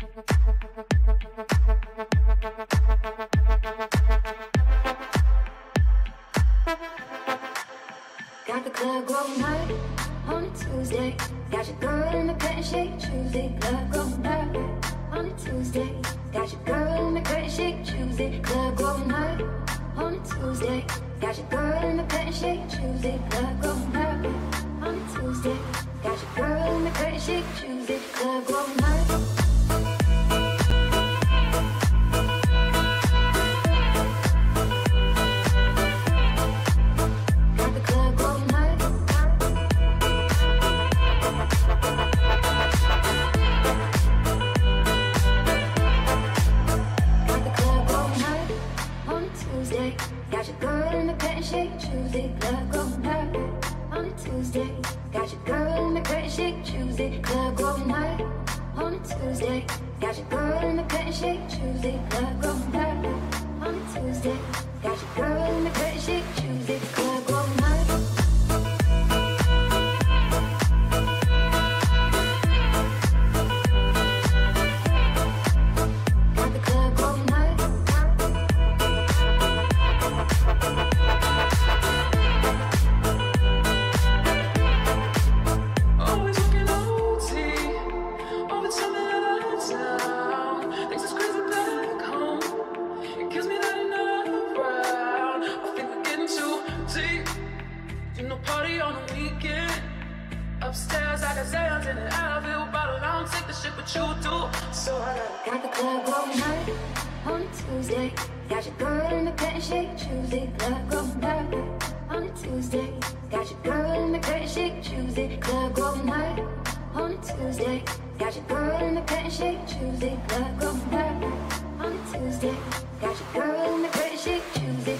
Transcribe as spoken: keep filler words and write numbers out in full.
Got the club going hard on a Tuesday. Got your girl in the cut and shake Tuesday. Club going hard on a Tuesday. Got your girl in the cut and shake Tuesday. Club going hard on a Tuesday. Got your girl in the cut and shake Tuesday. Club going hard on a Tuesday. Got your girl in the cut and shake Tuesday. Club going hard. Got your girl in the cut and shake Tuesday. Club going hard on a Tuesday. Got your girl in the cut and shake Tuesday. Club going hard on a Tuesday. Got your girl in the cut and shake Tuesday. Club going hard on a Tuesday. Got your girl in the cut and shake Tuesday. Club going hard. Got the club going hard. Always working O T, always something out of town. Things is crazy back home. It kills me that enough round. I think we're getting too deep. You know, party on the weekend. Upstairs, I got Zans in an Advil bottle. I don't take the shit, but you do. So I gotta Got the club going hard on a Tuesday. Got your girl in the cut and shake Tuesday. Club going hard on a Tuesday. Got your girl in the cut and shake Tuesday. Club going hard on a Tuesday. Got your girl in the cut and shake Tuesday. Club going hard on a Tuesday. Got your girl in the cut and shake Tuesday.